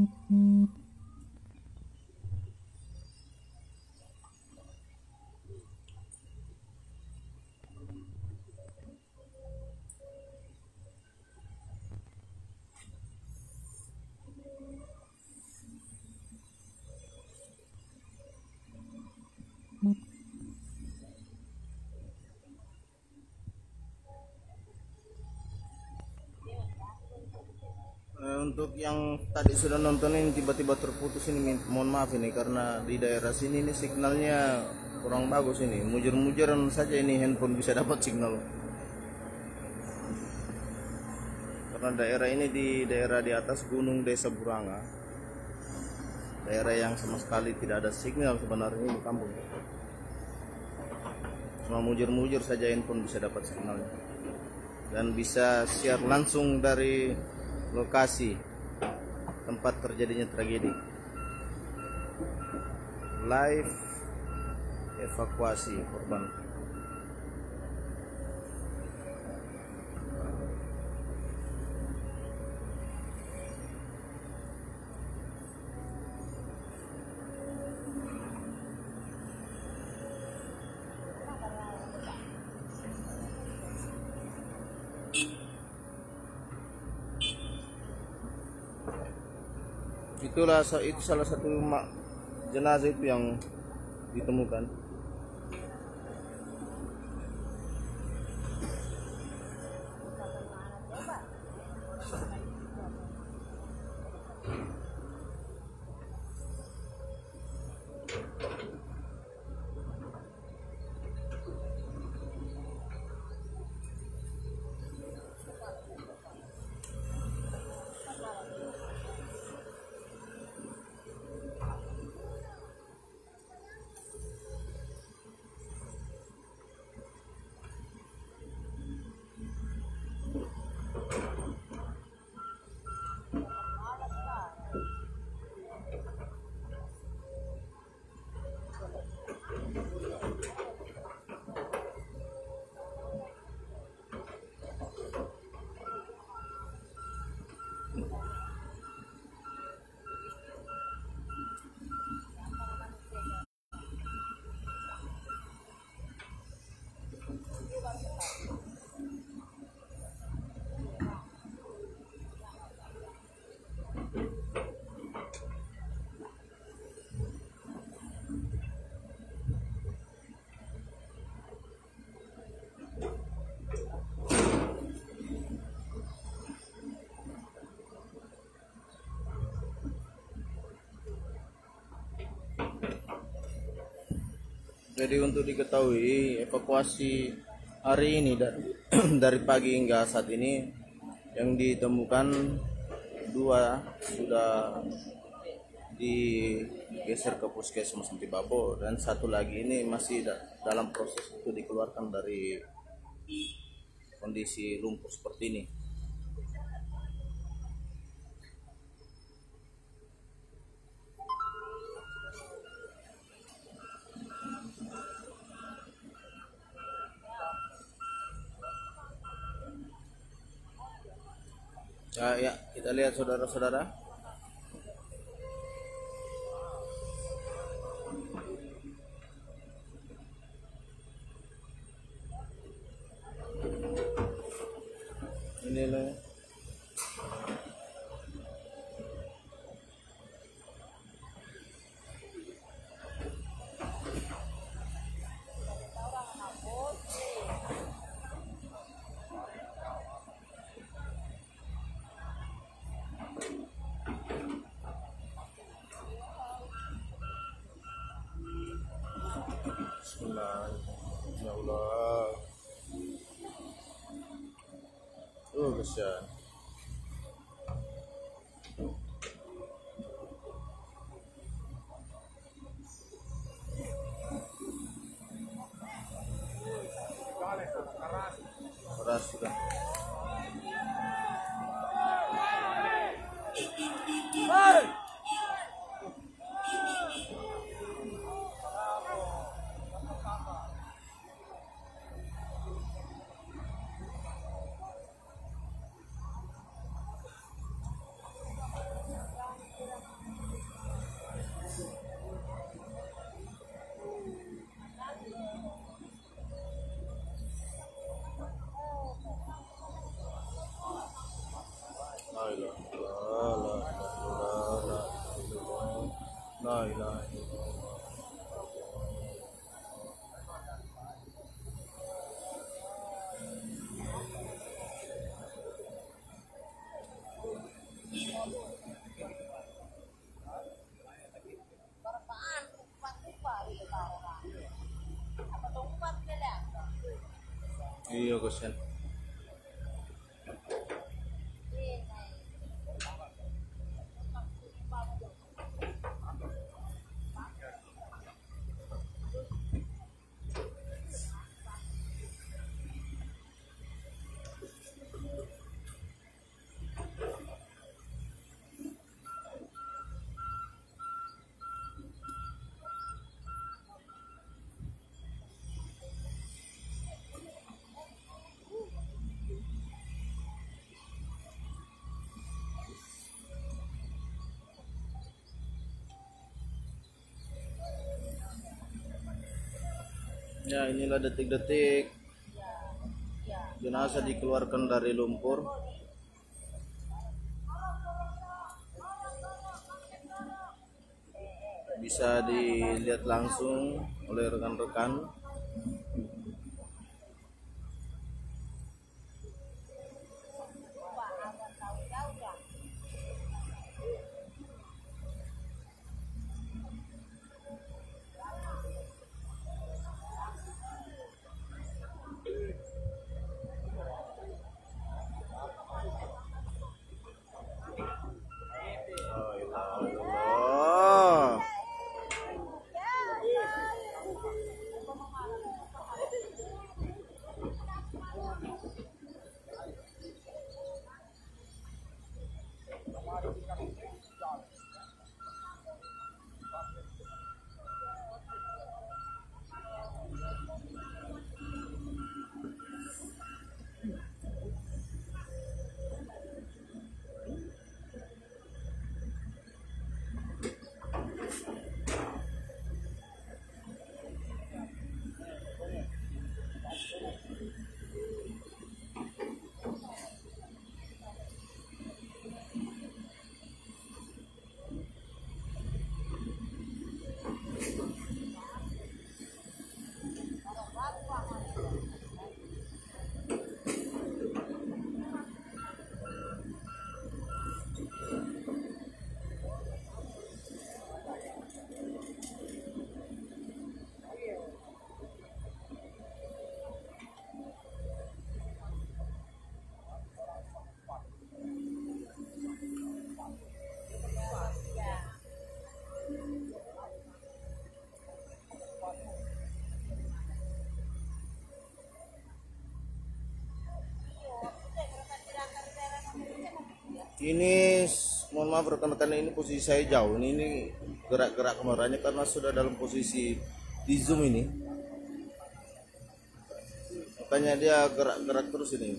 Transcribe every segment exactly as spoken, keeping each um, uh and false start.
Eh, untuk yang tadi sudah nonton ini tiba-tiba terputus ini, mohon maaf ini karena di daerah sini ini signalnya kurang bagus ini. Mujur-mujuran saja ini handphone bisa dapat signal. Karena daerah ini di daerah di atas gunung Desa Buranga. Daerah yang sama sekali tidak ada signal sebenarnya di kampung. Cuma mujur-mujur saja handphone bisa dapat signalnya. Dan bisa share langsung dari lokasi tempat terjadinya tragedi, live evakuasi korban. Itulah itu salah satu jenazah itu yang ditemukan. Jadi untuk diketahui evakuasi hari ini dari, dari pagi hingga saat ini yang ditemukan dua sudah digeser ke puskesmas Antibabo dan satu lagi ini masih dalam proses itu dikeluarkan dari kondisi lumpur seperti ini. Ya, ya, kita lihat saudara-saudara. Inilah Bismillah. Ya Allah. Oh, kasihan. Keras sudah. Hey! La ilaha illallah. Iya kasihan. Ya, inilah detik-detik jenazah dikeluarkan dari lumpur. Bisa dilihat langsung oleh rekan-rekan. Ini mohon maaf rekan-rekan, ini posisi saya jauh. Ini, ini gerak-gerak kameranya karena sudah dalam posisi di zoom ini. Makanya dia gerak-gerak terus ini.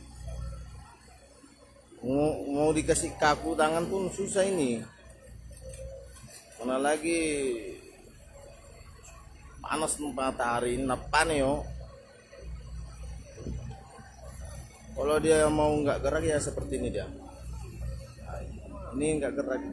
Mau, mau dikasih kaku tangan pun susah ini. Mana lagi panas matahari, napane yo. Kalau dia mau nggak gerak ya seperti ini dia. Ini nggak gerak.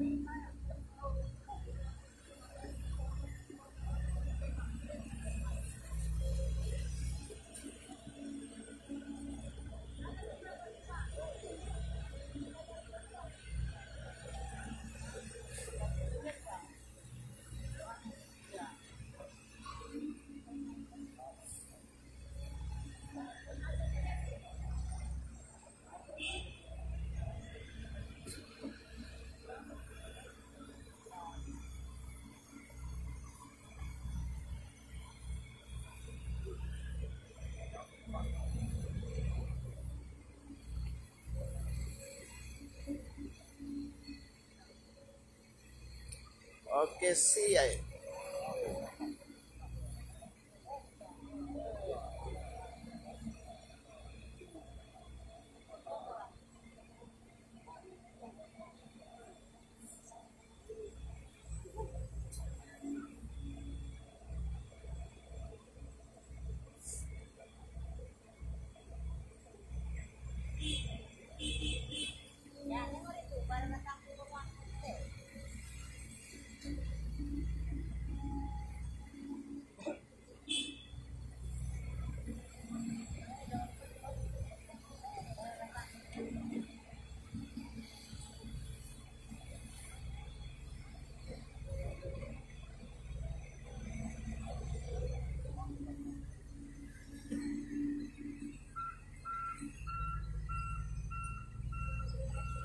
Oke sih ya.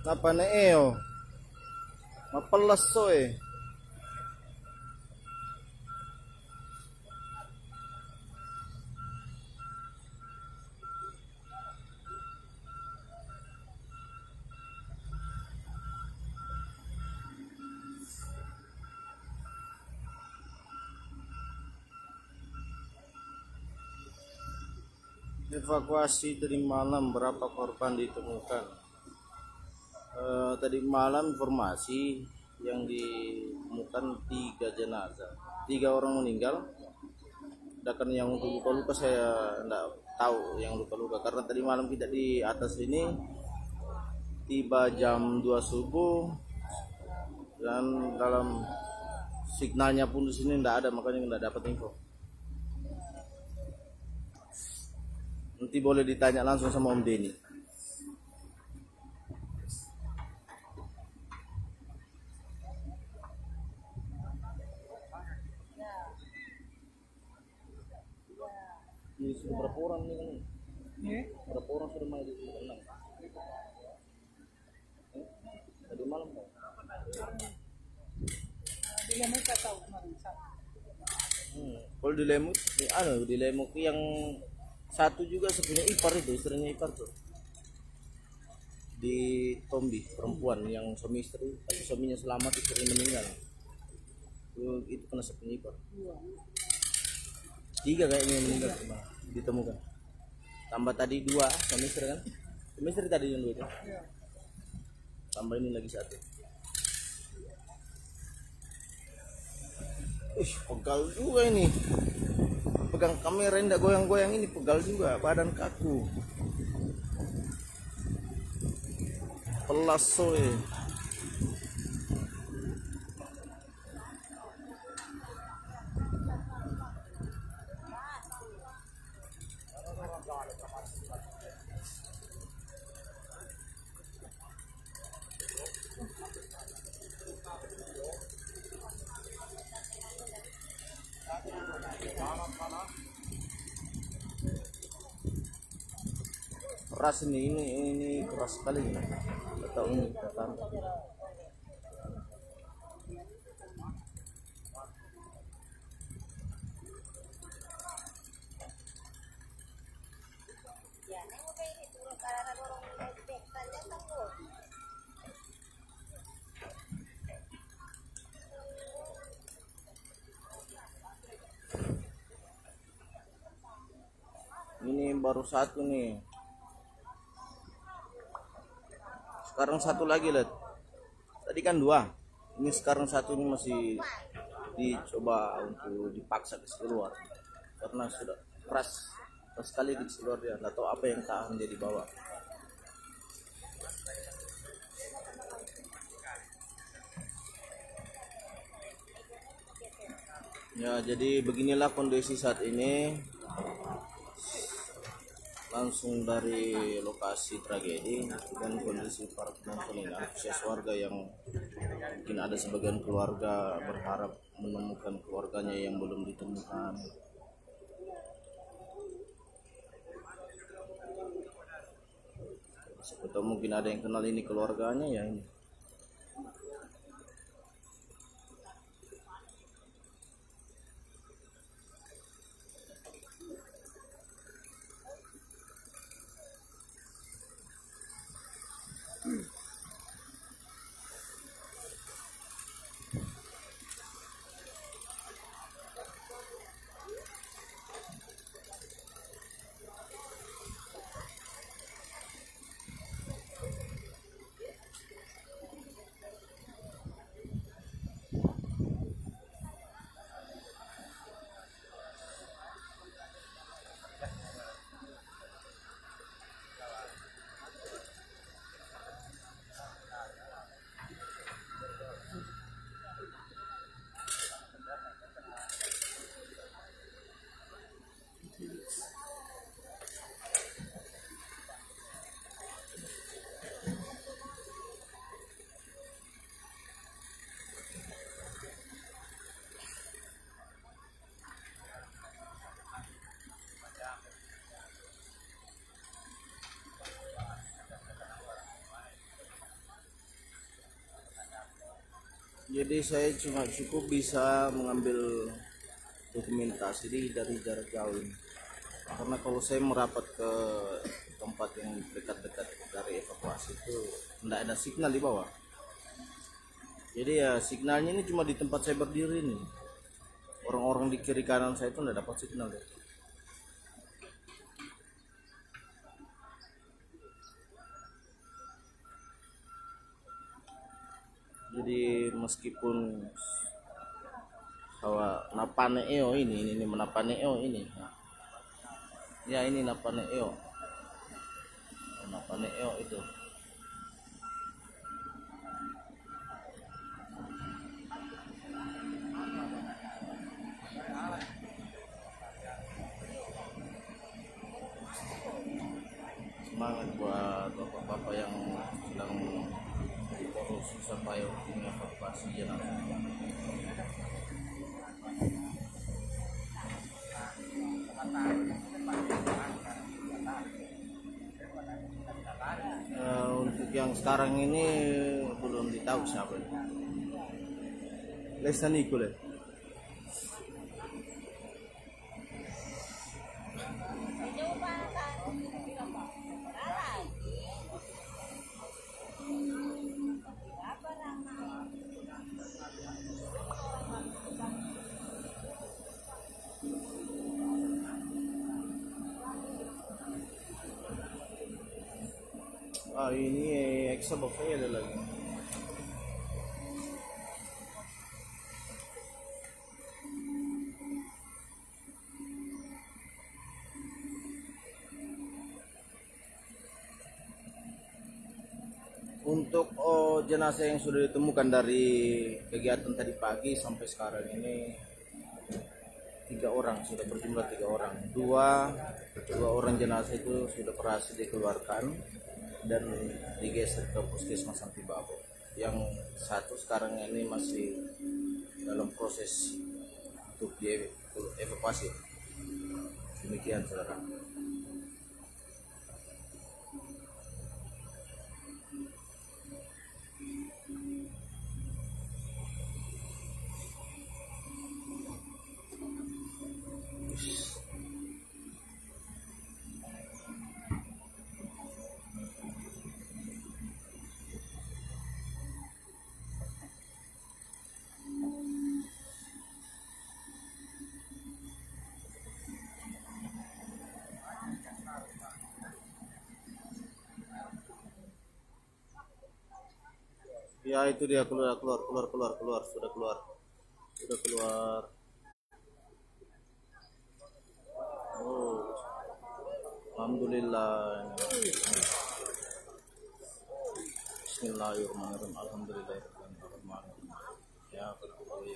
Apa na eo? Mapelas to eh. Evakuasi tadi malam, berapa korban ditemukan? E, tadi malam informasi yang ditemukan tiga jenazah, tiga orang meninggal. Sedangkan yang untuk luka-luka saya tidak tahu yang luka-luka karena tadi malam kita di atas ini tiba jam dua subuh dan dalam signalnya pun di sini tidak ada, makanya tidak dapat info. Nanti boleh ditanya langsung sama Om Denny. Ini sudah berapa orang nih kan? Yeah. Berapa orang sudah main di sini? Enam. Eh? Tadi malam kan? Di Lemuk tak tahu kemarin. Hmm. Kalau di Lemuk, di anu di Lemuk yang satu juga sebenarnya ipar itu, istrinya ipar tuh di Tombi, perempuan yang suami istri, tapi suaminya selamat, istrinya meninggal. Itu, itu kena sepunya ipar. Tiga kayaknya yang meninggal cuma ditemukan. Tambah tadi dua suami istri kan? Suami istri tadi yang dua itu. Tambah ini lagi satu. Ih, pegal juga ini. Pegang kamera indah goyang-goyang ini, pegal juga, badan kaku. Pelas soy. Keras ini, ini ini keras sekali ini. Atau ini kata. Ini baru satu nih. Sekarang satu lagi lihat. Tadi kan dua. Ini sekarang satu ini masih dicoba untuk dipaksa ke keluar karena sudah keras keras sekali di keluar dia. Nggak tahu apa yang tahan dia di bawah. Ya, jadi beginilah kondisi saat ini. Langsung dari lokasi tragedi dan kondisi para penonton ini, antusias warga yang mungkin ada sebagian keluarga berharap menemukan keluarganya yang belum ditemukan. Atau mungkin ada yang kenal ini keluarganya ya ini. Jadi saya cuma cukup bisa mengambil dokumentasi di dari jarak jauh ini. Karena kalau saya merapat ke tempat yang dekat-dekat dari evakuasi itu tidak ada signal di bawah. Jadi ya signalnya ini cuma di tempat saya berdiri ini. Orang-orang di kiri kanan saya itu tidak dapat signal ya. Jadi meskipun bahwa napaneo ini ini, ini menapaneo ini ya ini napaneo napaneo itu semangat buat bapak-bapak yang sedang diurus supaya waktunya evakuasi jenazah. Uh, untuk yang sekarang ini belum ditahu siapa. Lesa Nikole. Ah ini eksa bakal ada lagi. Untuk oh, jenazah yang sudah ditemukan dari kegiatan tadi pagi sampai sekarang ini tiga orang, sudah berjumlah tiga orang. Dua dua orang jenazah itu sudah berhasil dikeluarkan dan digeser ke puskesmas Antibabo. Yang satu sekarang ini masih dalam proses untuk dievakuasi. Demikian saudara. Ya itu dia keluar keluar keluar keluar keluar sudah keluar sudah keluar. Oh, alhamdulillah. Bismillahirrahmanirrahim. Alhamdulillahirrahmanirrahim. Ya betul ya.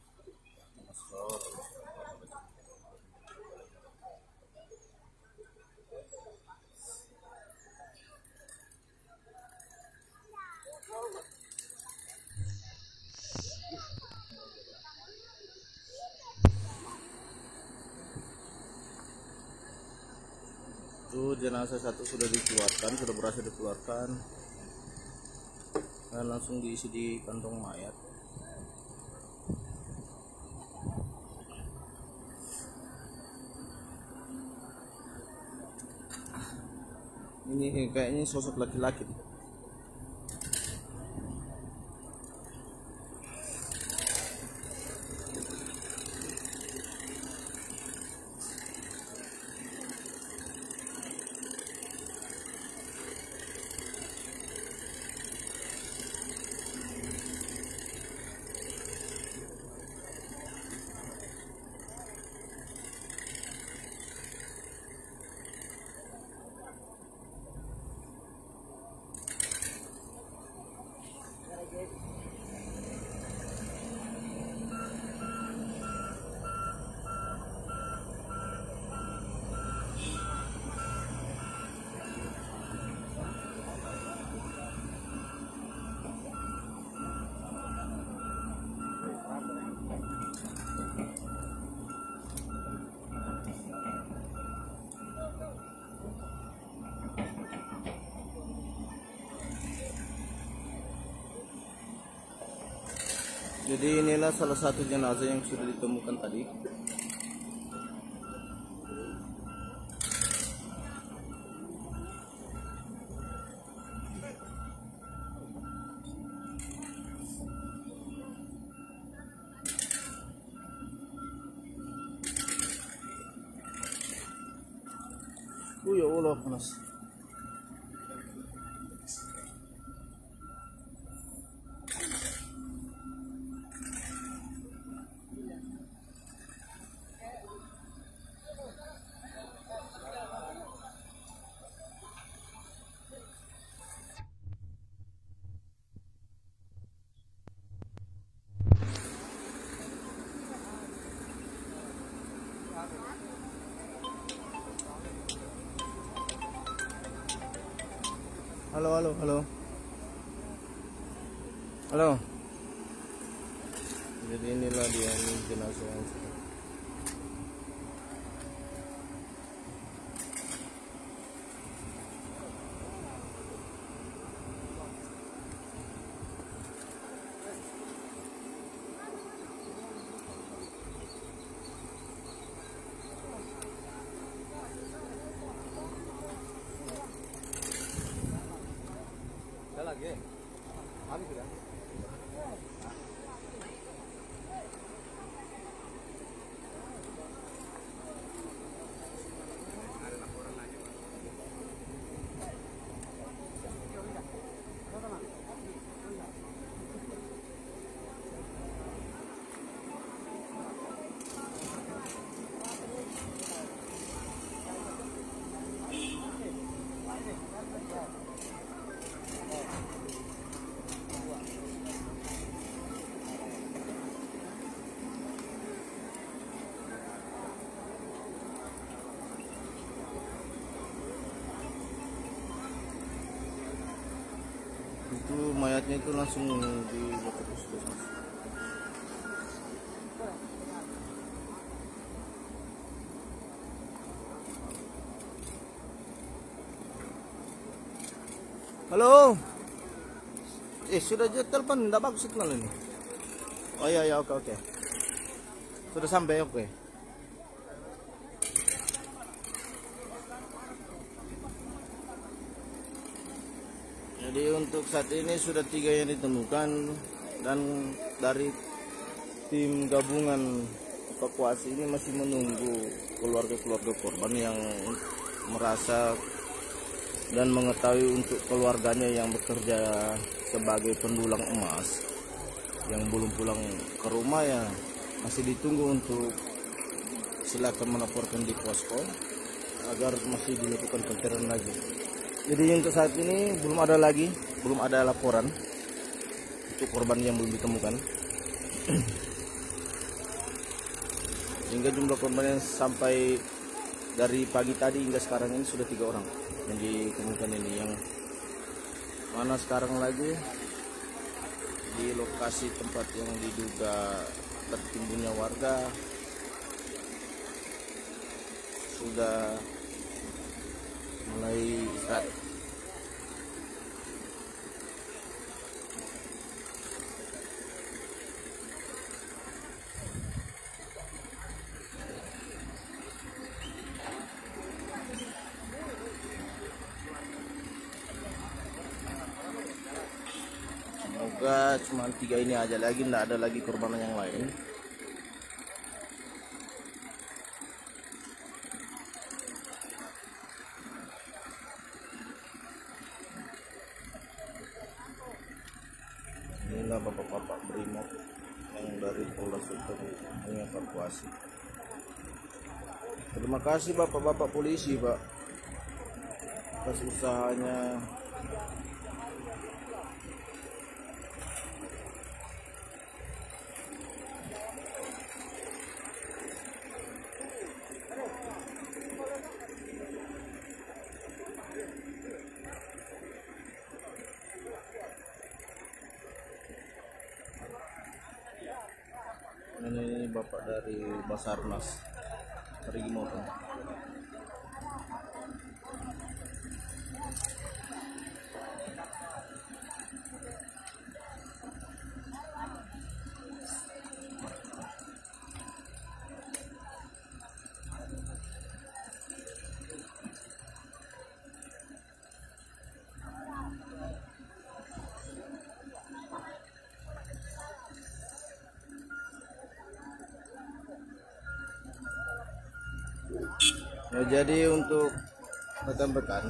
Itu jenazah satu sudah dikeluarkan, sudah berhasil dikeluarkan dan langsung diisi di kantong mayat. Ini kayaknya sosok laki-laki. Jadi inilah salah satu jenazah yang sudah ditemukan tadi. Oh ya Allah, panas. Halo, halo, halo. Halo. Jadi inilah dia, ini jenazah. lagi habis sudah. Itu mayatnya itu langsung di puskesmas. Halo. Eh sudah aja telepon, enggak bagus signal ini. Oh iya ya, oke oke. Sudah sampai, oke. Jadi untuk saat ini sudah tiga yang ditemukan, dan dari tim gabungan evakuasi ini masih menunggu keluarga-keluarga korban yang merasa dan mengetahui untuk keluarganya yang bekerja sebagai pendulang emas yang belum pulang ke rumah, ya masih ditunggu untuk silakan melaporkan di posko agar masih dilakukan pencarian lagi. Jadi untuk saat ini belum ada lagi, belum ada laporan untuk korban yang belum ditemukan. Hingga jumlah korban yang sampai dari pagi tadi hingga sekarang ini sudah tiga orang yang ditemukan ini. Yang mana sekarang lagi di lokasi tempat yang diduga tertimbunnya warga sudah mulai istirahat. Semoga cuma tiga ini aja lagi, tidak ada lagi korban yang lain. Inilah bapak-bapak Brimob yang dari Polres Sultan mengevakuasi. Terima kasih bapak-bapak polisi, Pak, atas usahanya. Ini bapak dari Basarnas Perigi Motor. Ya, jadi untuk rekan-rekan,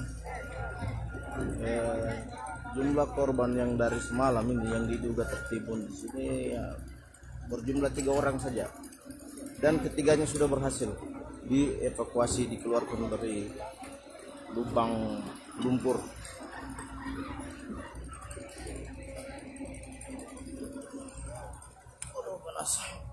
eh, jumlah korban yang dari semalam ini yang diduga tertimbun di sini ya, berjumlah tiga orang saja, dan ketiganya sudah berhasil dievakuasi, dikeluarkan dari lubang lumpur. Aduh, panas.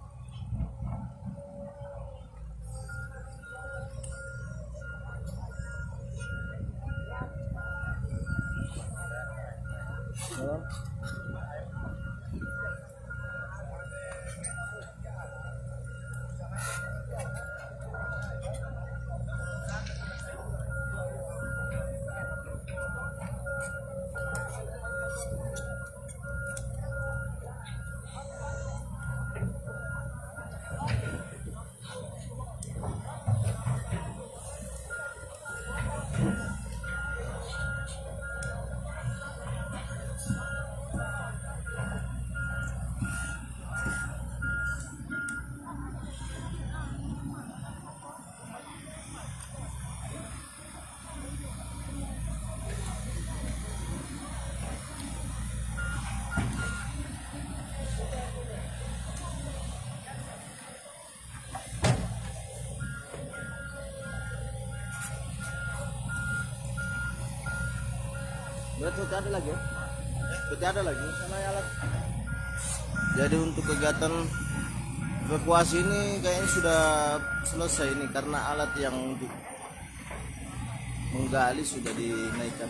Berarti ada lagi ya? Berarti ada lagi sana ya alat. Jadi untuk kegiatan evakuasi ini kayaknya sudah selesai ini karena alat yang untuk menggali sudah dinaikkan.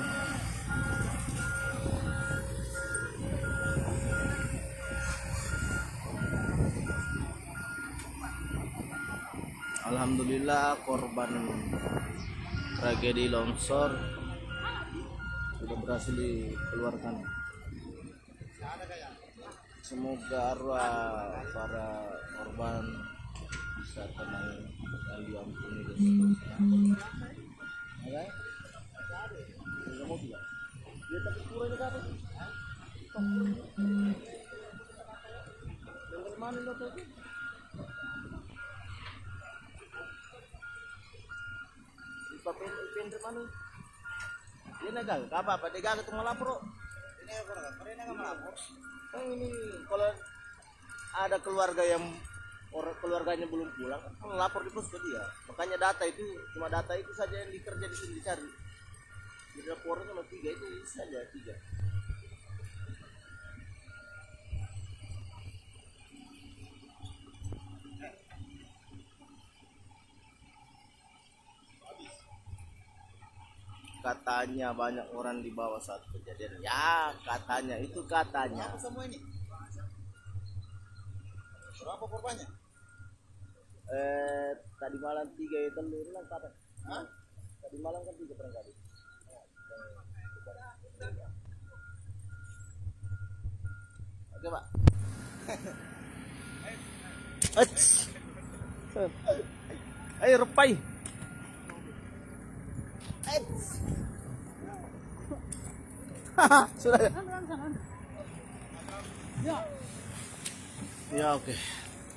Alhamdulillah korban tragedi longsor sudah berhasil dikeluarkan. Semoga arwah para korban bisa tenang dan diampuni dan seterusnya. Oke? Enggak mau juga. Dia tak kurang juga apa? Dari mana lo tadi? Di papen ikan dari mana? Dia naga, apa apa? Dia gak ketemu lapor. Ini apa? Mereka nggak melapor. Oh, ini kalau ada keluarga yang orang keluarganya belum pulang, kan lapor di pos ke dia. Makanya data itu cuma data itu saja yang dikerja di sini dicari. Di lapornya cuma tiga itu saja tiga. Katanya banyak orang di bawah saat kejadian. Ya, katanya itu katanya. Apa semua ini? Berapa korbannya? Eh, tadi malam tiga itu hilang kapan? Hah? Tadi malam kan tiga barangkali. Oke, Pak. Eh, ayo repai. Sudah. Ya. Ya, oke. Okay.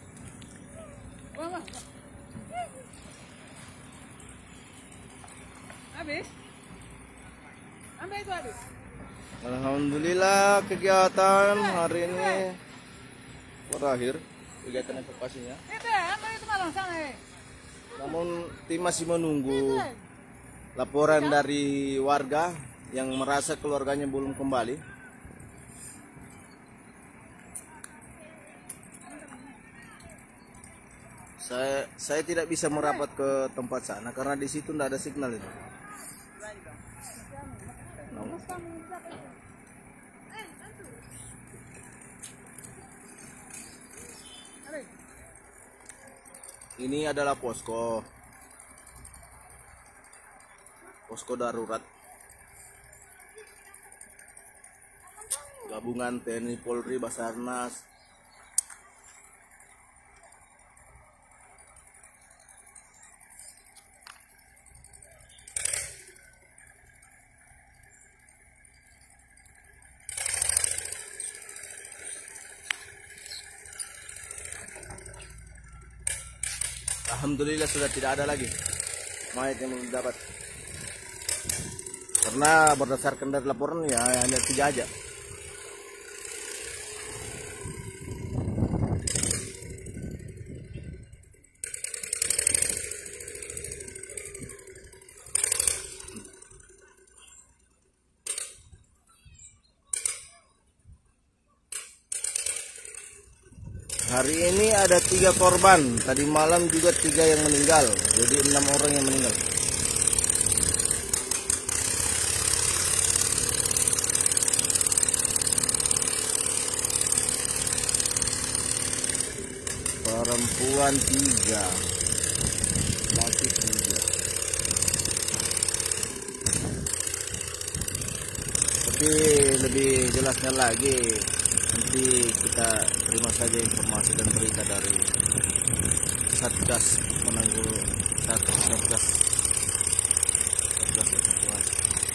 Habis? Ambil itu habis. Alhamdulillah kegiatan hari ini berakhir, kegiatan evakuasinya. Itu ya, ambil itu malam sana ya. Namun tim masih menunggu laporan dari warga yang merasa keluarganya belum kembali. Saya saya tidak bisa merapat ke tempat sana karena di situ tidak ada signal itu. No. Ini adalah posko posko darurat gabungan T N I, Polri, Basarnas. Alhamdulillah sudah tidak ada lagi. mayat yang belum dapat. Karena berdasarkan dari laporan ya hanya tiga aja. Hari ini ada tiga korban, tadi malam juga tiga yang meninggal, jadi enam orang yang meninggal. Perempuan tiga, laki tiga. Tapi lebih jelasnya lagi nanti kita terima saja informasi dan berita dari Satgas Penanggulo Satgas Satgas Satgas Evakuasi.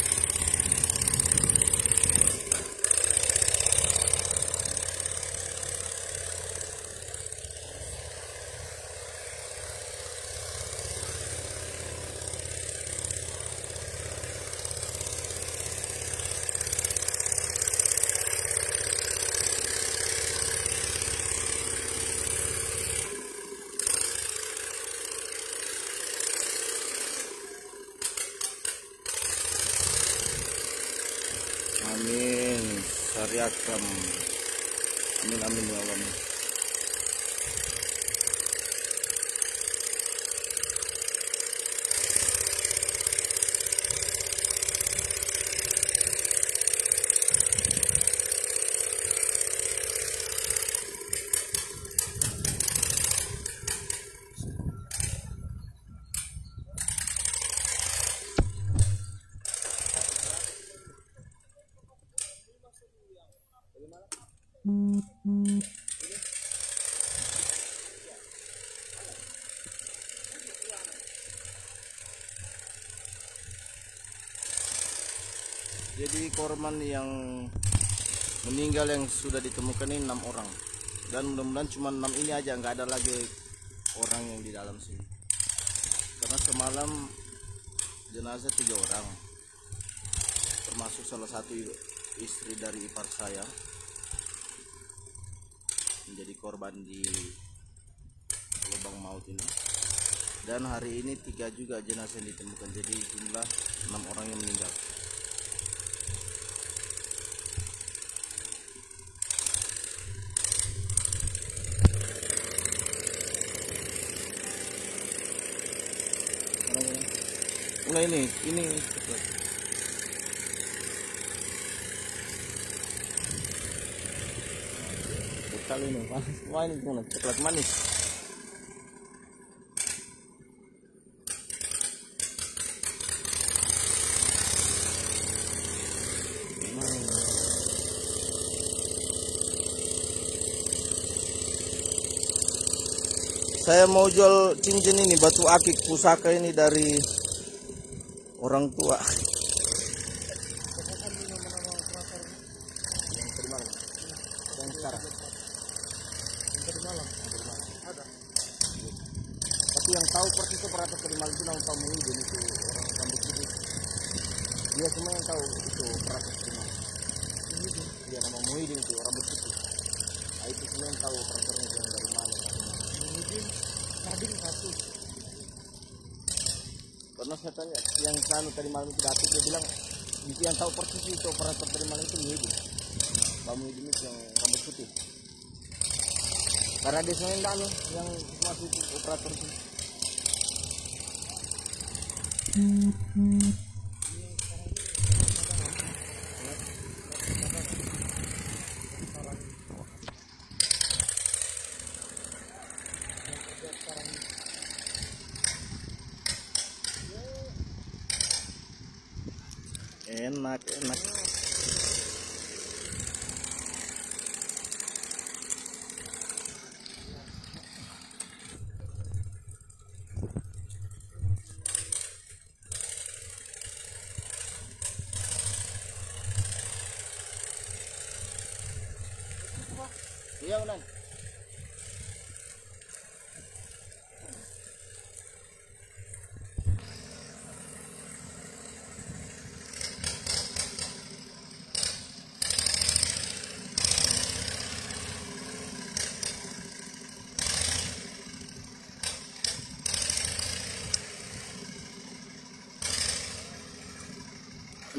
Amin, syariatam. Amin amin ya Allah. Jadi korban yang meninggal yang sudah ditemukan ini enam orang, dan mudah-mudahan cuma enam ini aja, nggak ada lagi orang yang di dalam sini. Karena semalam jenazah tiga orang, termasuk salah satu istri dari ipar saya menjadi korban di lubang maut ini. Dan hari ini tiga juga jenazah yang ditemukan, jadi jumlah enam orang yang meninggal. Nah ini, ini kali ini, wah ini gimana? Coklat manis. Saya mau jual cincin ini, batu akik pusaka ini dari orang tua. Tapi yang tahu persis itu operator terminal itu nama Pak Muhyiddin, itu orang rambut putih. Dia semua yang tahu itu operator terminal. Dia nama Muhyiddin itu rambut putih. Nah, itu semua yang tahu operatornya itu yang dari mana. Muhyiddin Sarding satu. Karena saya tanya yang kanu tadi malam itu datang, dia bilang itu yang tahu persis itu operator tadi malam itu Muhyiddin. Pak Muhyiddin itu yang rambut putih. Karena dia semuanya enggak yang masuk operator itu. Enak, enak. Iya, Ulan.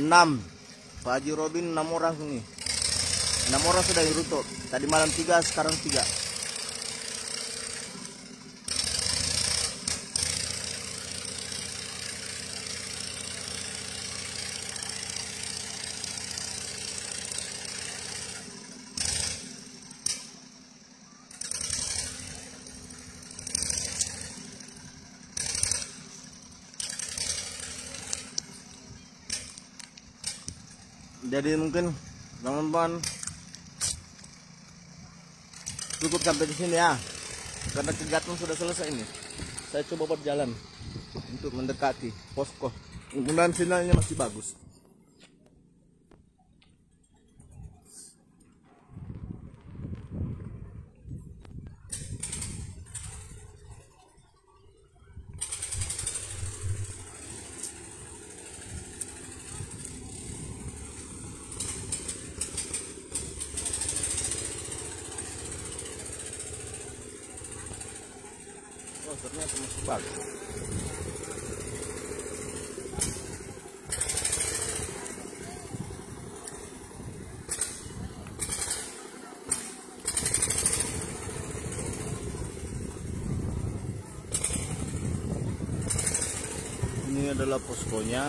enam. Pak Haji Robin enam orang nih. enam orang sudah dirutuk. Tadi malam tiga, sekarang tiga. Jadi mungkin teman-teman cukup sampai di sini ya, karena kegiatan sudah selesai ini. Saya coba berjalan untuk mendekati posko. Mudah-mudahan sinyalnya masih bagus. Oh, ternyata masih bagus. Ini adalah poskonya.